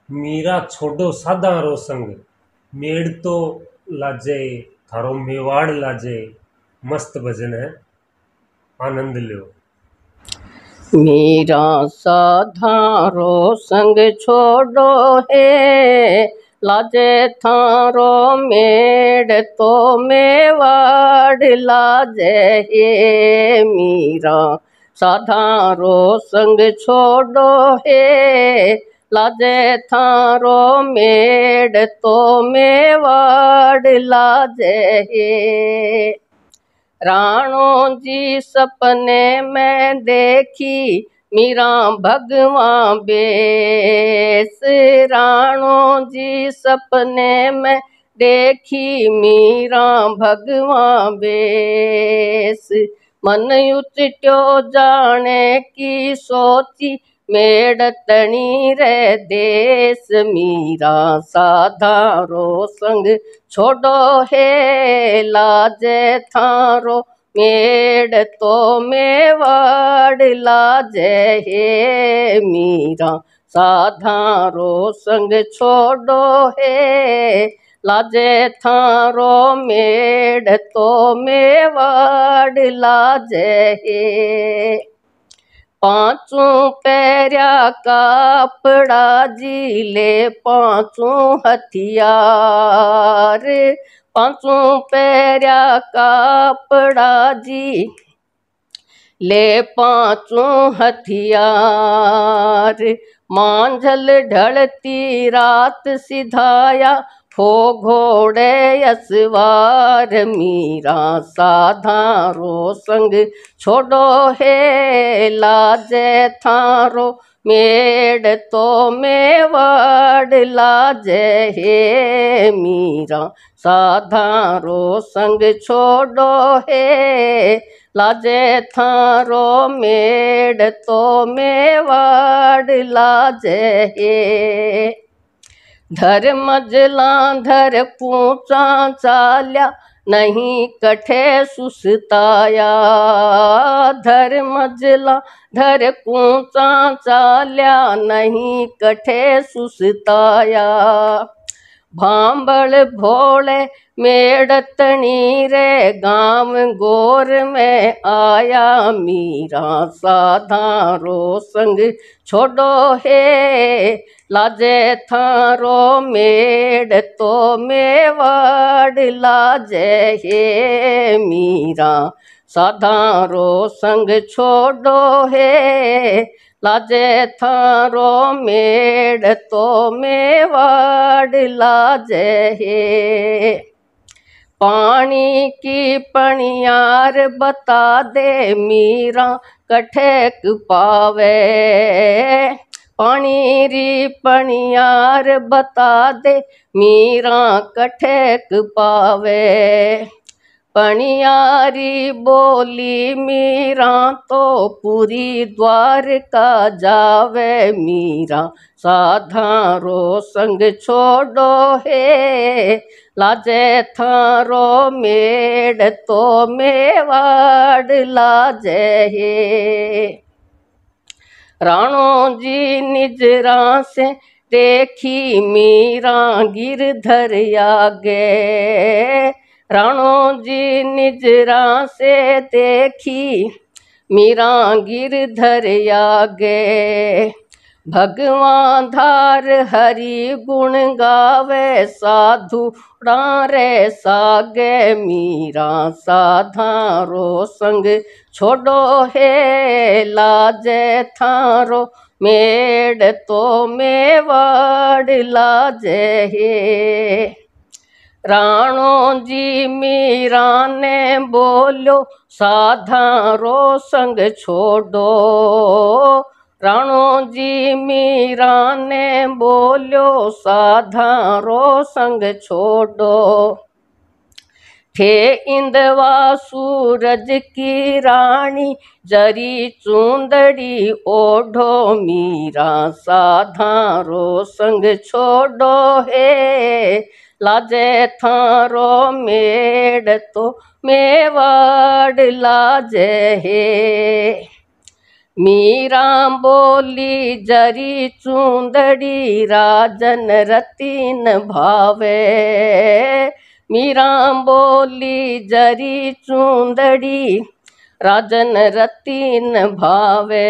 मीरा छोड़ो सादा रो संग, मेड़ तो लाजे, थारो मेवाड़ लाजे। मस्त भजन है, आनंद लो। मीरा साधारो संग छोड़ो है, लाजे थारो मेड़ तो मेवाड़ लाजे हे। मीरा साधारो संग छोड़ो है, लाजे थारो मेड़ तो मेवाड़ लाजे हे। राणो जी सपने में देखी मीरा भगवान बेस। राणो जी सपने में देखी मीरा भगवान बेस। मन उचट्यो जाने की सोची, मेड़ तणी रे देश। मीरा साधारो संग छोड़ो है, लाजे थारो मेड़ तो मेवाड़ लाजे हे। मीरा साधारो संग छोड़ो है, लाजे थारो मेड़ तो मेवाड़ लाजे हे। पांचों पैरिया कापड़ा जी ले पांचों हथियार। पांचों पैरिया कापड़ा जी ले पांचों हथियार। मांझल ढलती रात सिधाया, हो घोड़े असवार। मीरा साधारो संग छोड़ो है, लाजे थारो मेड़ तो मेवाड़ लाजे हे। मीरा साधारो संग छोड़ो है, लाजे थारो मेड़ तो मेवाड़ लाजे हे। धर्मजला धर पूचा चाल्या, नहीं कठे सुस्ताया। धर्मजला धर पूचा चाल्या, नहीं कठे सुस्ताया। भांबड़ भोले मेड़ तणी रे, गांव गोर में आया। मीरा साधारो संग छोड़ो है, लाजे थारो मेड़ तो मेवाड़ लाजे हे। मीरा साधारो संग छोड़ो है, लाजे थारो मेड़ तो मेवाड़ लाजे हे। पानी की पनियार बता दे, मीरा कठेक पावे। पानी री पनियार बता दे, मीरा कठेक पावे। पनियारी बोली मीरा तो पूरी द्वारका जावे। मीरा साधारो संग छोड़ो है, लाजे थारो मेड़ तो मेवाड़ लाजे हे। राणो जी निजरा से देखी मीरा गिरधर आगे। राणो जी निजरा से देखी मीरा गिरधर आगे। भगवान धार हरि गुण गावे, साधु रे सागे। मीरा साधारो संग छोड़ो है, लाजे थारो मेड़ तो मेवाड़ लाजे हे। राणो जी मीरा ने बोलो, साधारो संग छोड़ो। राणो जी मीरा ने बोलो, साधारो संग छोड़ो। थे इंदवा सूरज की रानी, जरी चूंदड़ी ओढ़ो। मीरा साधारो संग छोड़ो है, लाजे थारो मेड़ तो मेवाड़ लाजे हे। मीरा बोली जरी चूंदड़ी राजन रतीन भावे। मीरा बोली जरी चूंदड़ी राजन रतीन भावे।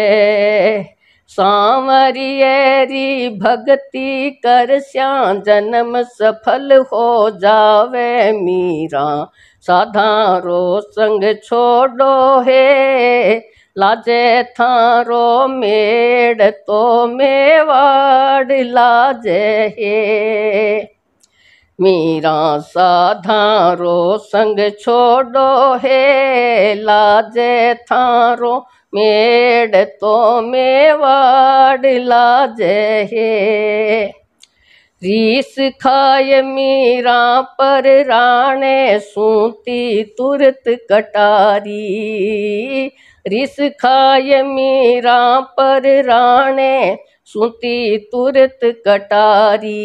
सांवरियेरी भक्ति कर श्याम जन्म सफल हो जावे। मीरा साधारो संग छोड़ो है लाजे थारो मेड़ तो मेवाड़ लाजे है। मीरा साधारो संग छोड़ो है लाजे थारो मेड़ तो मेवाड़ लाजे है। रीस खाय मीरा पर राणे सूती तुरत कटारी। रीस खाय मीरा पर राणे सूती तुरत कटारी।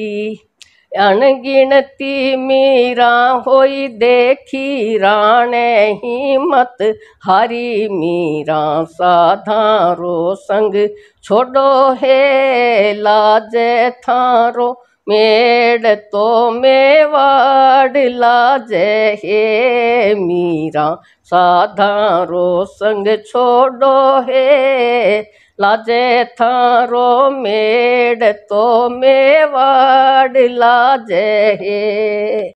अनगिनती मीरा होई देखी राणे हिम्मत हारी। मीरा साधारो संग छोड़ो है लाजे थारो मेड़ तो मेवाड़ लाजे है। मीरा साधारो संग छोड़ो है लाजे थारो मेड़ तो मेवाड़ लाजे है।